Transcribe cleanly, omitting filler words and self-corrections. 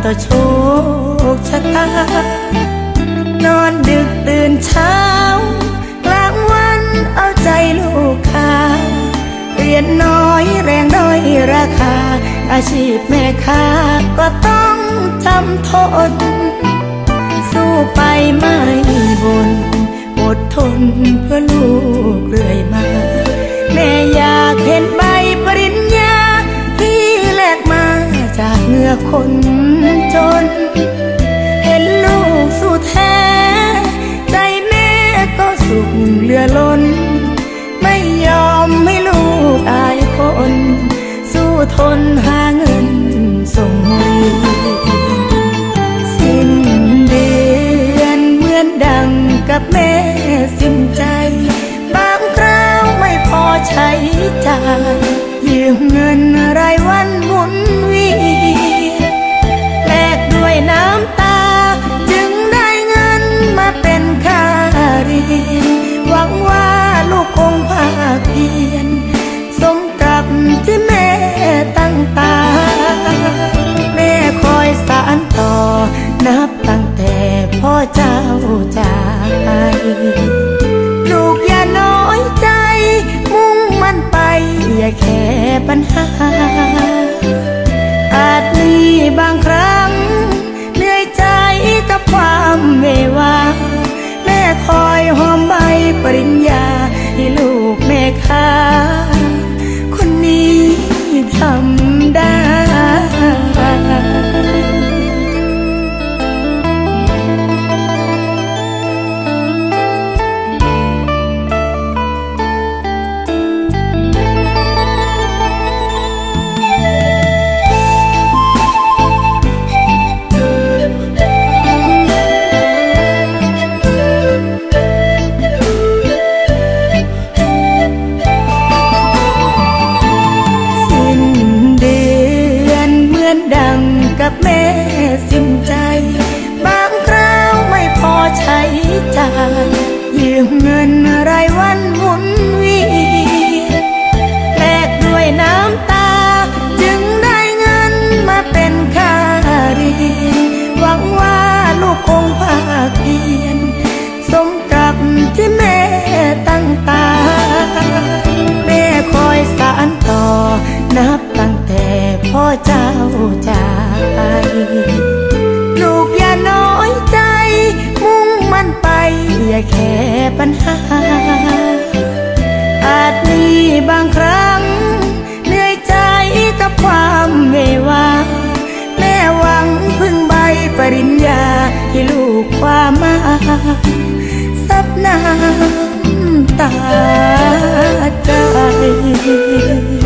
ต่อโชคชะตานอนดึกตื่นเช้ากลางวันเอาใจลูกค้าเรียนน้อยแรงด้อยราคาอาชีพแม่ค้าก็ต้องจำทนสู้ไปไม่บ่นอดทนเพื่อลูกเรื่อยมาแม่อยากเห็นใบปริญญาที่แลกมาจากเหงื่อคนจนเห็นลูกสู้แท้ใจแม่ก็สุขเหลือล้นไม่ยอมให้ลูกอายคนสู้ทนหาเงินส่งเรียนสิ้นเดือนเหมือนดังกับแม่สิ้นใจบางคราวไม่พอใช้จ่ายยืมเงินรายวันหมุนเวียนแลกด้วยน้ำตาจึงได้เงินมาเป็นค่าเรียนหวังว่าลูกคงภาคเพียรสมกับที่แม่ตั้งตาแม่คอยสานต่อนับตั้งแต่พ่อเจ้าจากไปลูกอย่าน้อยใจมุ่งมั่นไปอย่าแค่ปัญหาอาจมีบางครั้งเหนื่อยใจกับความเววาแม่คอยหอมใบปริญญาให้ลูกแม่ค้าคนนี้ทำได้กับแม่สิ้นใจบางคราวไม่พอใช้จ่ายยืมเงินรายวันหมุนเวียนแลกด้วยน้ำตาจึงได้เงินมาเป็นค่าเรียนหวังว่าลูกคงภาคเพียรสมกับที่แม่ตั้งตาแม่คอยสานต่อนับตั้งแต่พ่อเจ้าจากไปลูกอย่าน้อยใจมุ่งมั่นไปอย่าแค่ปัญหาอาจมีบางครั้งเหนื่อยใจกับความเววาแม่หวังพึ่งใบปริญญาให้ลูกความมาซับน้ำตาใจ